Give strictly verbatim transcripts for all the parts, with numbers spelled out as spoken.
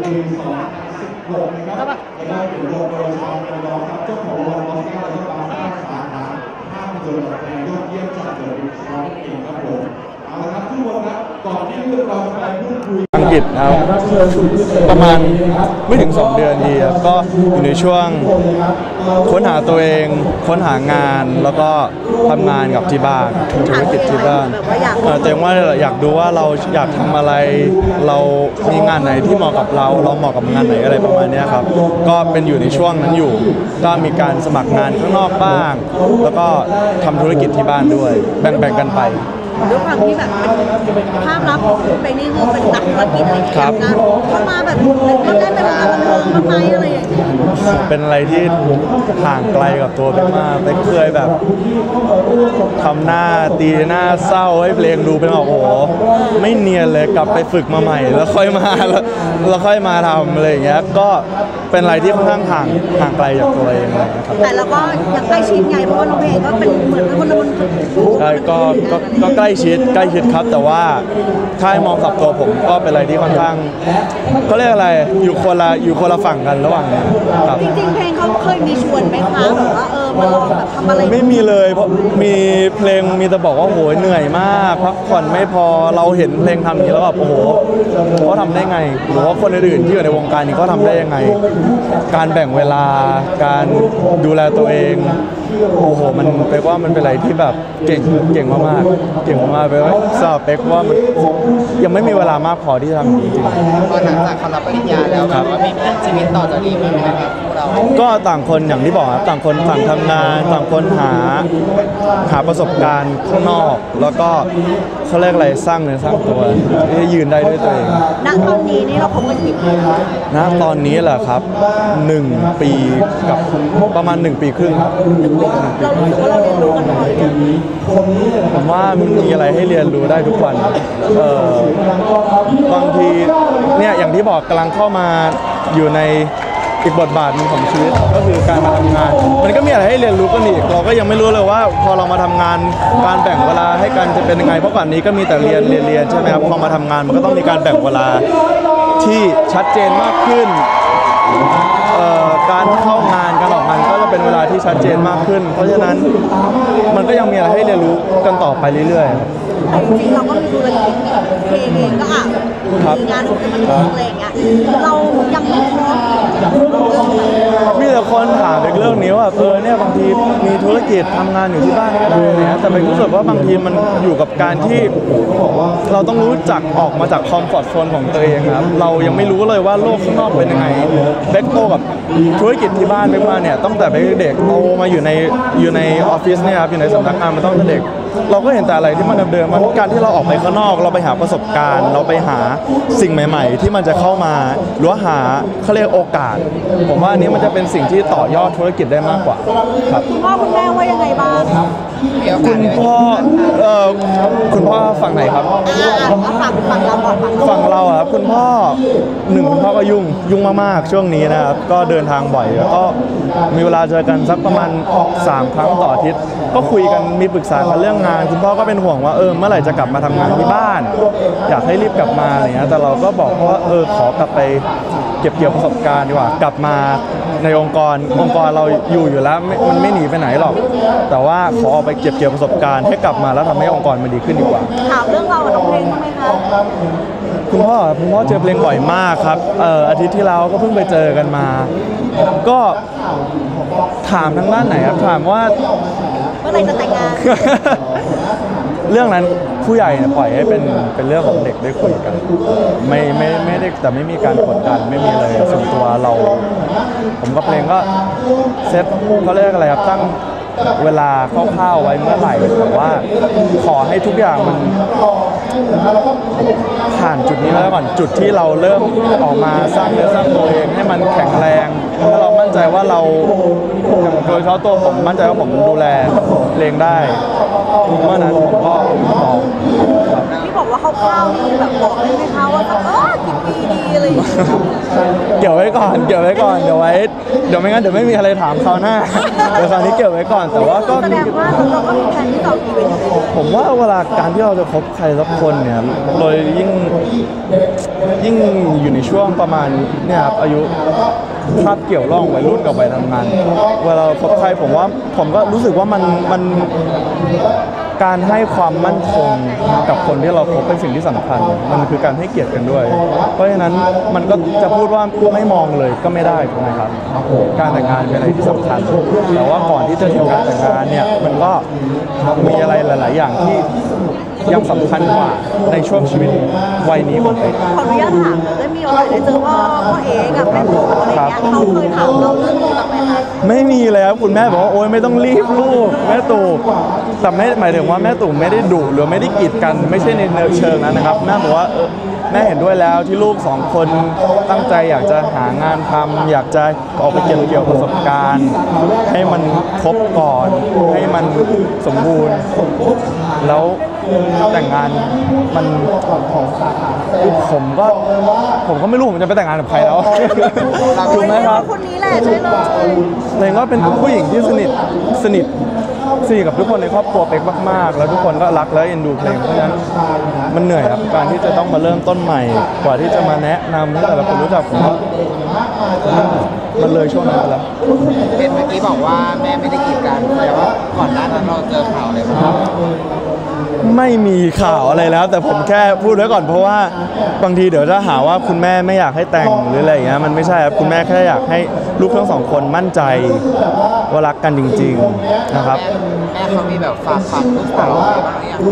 ปีสองพันสิบหกนะครับได้ถึงโรงโดยชาวระยองครับเจ้าของรางวัลออสการ์และบาซ่าสาขาภาพยนตร์แสดงยอดเยี่ยมจากเดอะบิ๊กซอฟเองครับผมเอาละครับทุกคนครับก่อนที่เราจะไปพูดคุยอังกฤษครับประมาณไม่ถึงสองเดือนดีครับก็อยู่ในช่วงค้นหาตัวเองค้นหางานแล้วก็ทำงานกับที่บ้านธุรกิจที่บ้านแต่ว่าอยากดูว่าเราอยากทำอะไรเรามีงานไหนที่เหมาะกับเราเราเหมาะกับงานไหนอะไรประมาณนี้ครับก็เป็นอยู่ในช่วงนั้นอยู่ก็มีการสมัครงานข้างนอกบ้างแล้วก็ทำธุรกิจที่บ้านด้วยแบ่งๆกันไปด้วยความที่แบบเป็นภาพลักษณ์ของคุณไปนี่คือเป็นนักธุรกิจอะไรอย่างเงี้ยนะเข้ามาแบบก็ได้เป็นงานบันเทิงบ้างไหมอะไรอย่างเงี้ยเป็นอะไรที่ห่างไกลกับตัวเป็นมากเป็นเคยแบบทำหน้าตีหน้าเศร้าให้เพลงดูเป็นแบบโอ้โหไม่เนียนเลยกลับไปฝึกมาใหม่แล้วค่อยมาแล้วแล้วค่อยมาทำอะไรอย่างเงี้ยก็เป็นอะไรที่ค่อนข้างห่างห่างไกลจากตัวเองเลยครับแต่เราก็ยังใกล้ชิดไงเพราะว่าน้องเพลงก็เป็นเหมือนเป็นคนละคนใช่ก็ก็ใกล้ชิดใกล้ชิดครับแต่ว่าถ้าให้มองกับตัวผมก็เป็นอะไรที่ค่อนข้างเขาเรียกอะไรอยู่คนละอยู่คนละฝั่งกันระหว่างนี้ครับจริงๆเพลงเขาเคยมีชวนไหมคะแบบว่าเออมาลองแบบทำอะไรไม่มีเลยเพราะมีเพลงมีแต่บอกว่าโหยเหนื่อยมากพักผ่อนไม่พอเราเห็นเพลงทำอย่างนี้แล้วแบบโอ้โหเขาทำได้ไงหรือว่าคนอื่นๆที่อยู่ในวงการนี้เขาทำได้ยังไงการแบ่งเวลาการดูแลตัวเองโอ้โหมันแปลว่ามันเป็นอะไรที่แบบเก่งเก่งมากๆเก่งมากๆแปลว่าสอบเป๊กว่ามันยังไม่มีเวลามากพอที่จะทำจริงๆตอนหลังจากเขารับปริญญาแล้วแบบว่ามีแผนชีวิตต่อจากนี้ไหมครับเราก็ต่างคนอย่างที่บอกครับต่างคนต่างทำงานต่างคนหาหาประสบการณ์ข้างนอกแล้วก็เขาเรียกอะไรสร้างเนื้อสร้างตัวที่ยืนได้ด้วยตัวเองณตอนนี้นี่เราคบกันกี่ปีณตอนนี้แหละครับหนึ่งปีกับประมาณหนึ่งปีครึ่งครับเรารู้สึกว่าเราเรียนรู้กันบ่อยผมว่ามันมีอะไรให้เรียนรู้ได้ทุกวันเออบางทีเนี่ยอย่างที่บอกกำลังเข้ามาอยู่ในอีกบทบาทนึงของชีวิตก็คือการมาทำงานมันก็มีอะไรให้เรียนรู้กันอีกเราก็ยังไม่รู้เลยว่าพอเรามาทำงานการแบ่งเวลาให้กันจะเป็นยังไงเพราะก่อนนี้ก็มีแต่เรียนเรียนเรียนใช่ไหมครับพอมาทำงานมันก็ต้องมีการแบ่งเวลาที่ชัดเจนมากขึ้นการเข้างานการออกงานก็จะเป็นเวลาที่ชัดเจนมากขึ้นเพราะฉะนั้นมันก็ยังมีอะไรให้เรียนรู้กันต่อไปเรื่อยๆแต่จริงๆเราก็มีธุรกิจเพลงเองก็อ่ะมีงานของมันอะไรอย่างเงี้ยเรายังไม่พร้อมมีแต่คนถามในเรื่องนี้ว่าเออเนี่ยบางทีมีธุรกิจทำงานอยู่ที่บ้านก็ได้นะแต่ไปรู้สึกว่าบางทีมันอยู่กับการที่เราต้องรู้จักออกมาจากคอมฟอร์ตโซนของตัวเองครับเรายังไม่รู้เลยว่าโลกข้างนอกเป็นยังไงเบคโตกับธุรกิจที่บ้านเบคมาเนี่ยตั้งแต่เด็กโตมาอยู่ในอยู่ในออฟฟิศเนี่ยครับอยู่ในสำนักงานมาตั้งแต่เด็กเราก็เห็นแต่อะไรที่มันเดิมๆมันการที่เราออกไปข้างนอกเราไปหาประสบการณ์เราไปหาสิ่งใหม่ๆที่มันจะเข้ามาหรือว่าหาเขาเรียกโอกาสผมว่าอันนี้มันจะเป็นสิ่งที่ต่อยอดธุรกิจได้มากกว่าครับคุณพ่อคุณแม่ว่ายังไงบ้างคุณพ่อเอ่อคุณพ่อฝั่งไหนครับฝั่งฝั่งเราก่อนฝั่งเราครับคุณพ่อหนึ่งคุณพ่อก็ยุ่งยุ่งมากๆช่วงนี้นะครับก็เดินทางบ่อยแล้วก็มีเวลาเจอกันสักประมาณสามครั้งต่ออาทิตย์ก็คุยกันมีปรึกษากันเรื่องงานคุณพ่อก็เป็นห่วงว่าเออเมื่อไหร่จะกลับมาทำงานที่บ้านอยากให้รีบกลับมาอะไรเงี้ยแต่เราก็บอกเพราะว่าเออขอกลับไปเก็บเกี่ยวประสบการณ์ดีกว่ากลับมาในองค์กรองค์กรเราอยู่อยู่แล้วมันไม่หนีไปไหนหรอกแต่ว่าขอเอาไปเก็บเกี่ยวประสบการณ์ให้กลับมาแล้วทำให้องค์กรมันดีขึ้นดีกว่าถามเรื่องเรากับเพลงบ้างไหมคะคุณพ่อคุณพ่อเจอเพลงบ่อยมากครับเอ่ออาทิตย์ที่แล้วก็เพิ่งไปเจอกันมาก็ถามทางด้านไหนครับถามว่าเมื่อไหร่จะแต่งงานเรื่องนั้นผู้ใหญ่เนี่ยปล่อยให้เป็นเป็นเรื่องของเด็กได้คุยกันไม่ไม่ไม่ได้แต่ไม่มีการกดดันไม่มีเลยส่วนตัวเราผมกับเพลงก็เซตเขาเรียกอะไรครับตั้งเวลาคร่าวๆไว้เมื่อไหร่แต่ว่าขอให้ทุกอย่างมันผ่านจุดนี้แล้วก่อนจุดที่เราเริ่มออกมาสร้างเนื้อสร้างตัวเองให้มันแข็งแรงถ้าเรามั่นใจว่าเราโดยเฉพาะตัวผมมั่นใจว่าผมดูแลเพลงได้เมื่อนั้นผมก็บอกที่บอกว่าคร่าวๆนี่แบบบอกได้ไหมคะว่าเออกี่ปีดีอะไรอย่างเงี้ยเกี่ยวไว้ก่อนเกี่ยวไว้ก่อนเดี๋ยวไว้เดี๋ยวไม่งั้นเดี๋ยวไม่มีอะไรถามคราวหน้าเดี๋ยวคราวนี้เกี่ยวไว้ก่อนแต่ว่าก็แสดงว่าเราก็มีแผนที่จะออกอีเวนต์อยู่เรื่อยผมว่าเวลาการที่เราจะคบใครสักคนเนี่ยโดยยิ่งยิ่งอยู่ในช่วงประมาณเนี่ยครับอายุคาบเกี่ยวร่องวัยรุ่นกับวัยทำงานเวลาคบใครผมว่าผมก็รู้สึกว่ามันมันการให้ความมั่นคงกับคนที่เราคบเป็นสิ่งที่สำคัญมันคือการให้เกียรติกันด้วย เพราะฉะนั้นมันก็จะพูดว่าไม่มองเลยก็ไม่ได้ถูกไหมครับการแต่งงานเป็นอะไรที่สำคัญแต่ว่าก่อนที่จะถึงการแต่งงานเนี่ยมันก็มีอะไรหลาย ๆ อย่างที่ยังสำคัญกว่าในช่วงชีวิตวัยนี้ของเด็กๆขออนุญาตถามได้มีโอกาสได้เจอพ่อพ่อเอ๋กับแม่ตู่อะไรเงี้ยเขาเคยถามเราเรื่องลูกบ้างไหมคะไม่มีเลยครับคุณแม่บอกว่าโอ๊ยไม่ต้องรีบลูกแม่ตู่แต่ไม่หมายถึงว่าแม่ตู่ไม่ได้ดุหรือไม่ได้กีดกันไม่ใช่ในเชิงนั้นนะครับแม่บอกว่าเออแม่เห็นด้วยแล้วที่ลูกสองคนตั้งใจอยากจะหางานทำอยากจะออกไปเก็บเกี่ยวประสบการณ์ ให้มันครบก่อนให้มันสมบูรณ์แล้วแต่งงานมันผมก็ผมก็ไม่รู้ผมจะไปแต่งงานกับใครแล้วถูกไหมครับคนนี้แหละใช่เลยเลยก็เป็นผู้หญิงที่สนิทสนิทสนิทกับทุกคนในครอบครัวเป็กมากๆแล้วทุกคนก็รักและเอ็นดูเพลงเพราะฉะนั้นมันเหนื่อยครับการที่จะต้องมาเริ่มต้นใหม่กว่าที่จะมาแนะนำให้แต่ละคนรู้จักผมว่ามันเลยช่วงนั้นไปแล้วเป็นเมื่อกี้บอกว่าแม่ไม่ได้กีดกันแต่ว่าก่อนหน้านั้นเราเจอข่าวอะไรบ้างไม่มีข่าวอะไรแล้ว แต่ผมแค่พูดไว้ก่อนเพราะว่าบางทีเดี๋ยวจะหาว่าคุณแม่ไม่อยากให้แต่งหรืออะไรอย่างเงี้ยมันไม่ใช่ครับคุณแม่แค่อยากให้ลูกทั้งสองคนมั่นใจว่ารักกันจริงๆนะครับแม่เขามีแบบฝากฝังลูกสาวอะไรบ้างหรือยัง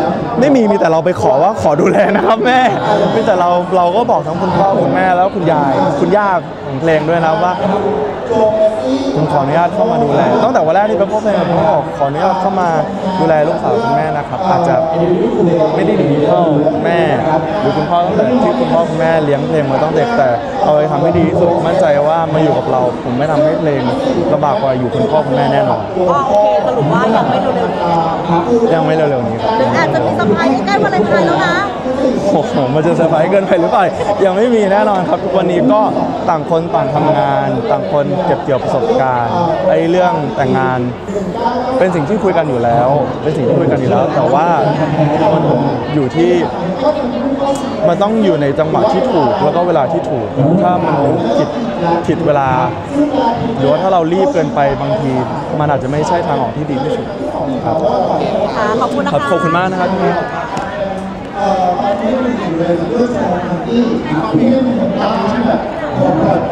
ไม่มีมีแต่เราไปขอว่าขอดูแลนะครับแม่มีแต่เราเราก็บอกทั้งคุณพ่อคุณแม่แล้วคุณยายคุณย่าของเพลงด้วยนะว่าผมขออนุญาตเข้ามาดูแลตั้งแต่วันแรกที่ไปพบเพลงผมบอกขออนุญาตเข้ามาดูแลลูกสาวคุณแม่นะครับอาจจะไม่ได้ดีเท่าแม่หรือคุณพ่อตั้งแต่ที่คุณพ่อคุณแม่เลี้ยงเพลงมาตั้งแต่เด็กแต่เอาไปทำให้ดีที่สุดมั่นใจว่ามาอยู่กับเราผมไม่ทำให้เพลงลำบากกว่าอยู่คุณพ่อคุณแม่แน่นอนก็โอเคสรุปว่ายังไม่เร็วๆนี้ยังไม่เร็วๆนี้ครับหรืออาจจะมีเซอร์ไพรส์ใกล้ๆวาเลนไทน์แล้วนะโอ้โหมันจะเซอร์ไพรส์เกินไปหรือเปล่ายังไม่มีแน่นอนครับทุกวันนี้ก็ต่างคนต่างทำงาน ต่างคนเก็บเกี่ยวประสบการณ์ไอ้เรื่องแต่งงาน เป็นสิ่งที่คุยกันอยู่แล้ว เป็นสิ่งที่คุยกันอยู่แล้ว แต่ว่ามันอยู่ที่มันต้องอยู่ในจังหวะที่ถูกแล้วก็เวลาที่ถูก ถ้ามันผิดผิดเวลา หรือว่าถ้าเรารีบเกินไปบางทีมันอาจจะไม่ใช่ทางออกที่ดีที่สุดครับค่ะขอบคุณนะครัคะบขอบคุณมากนะครับพี่ที่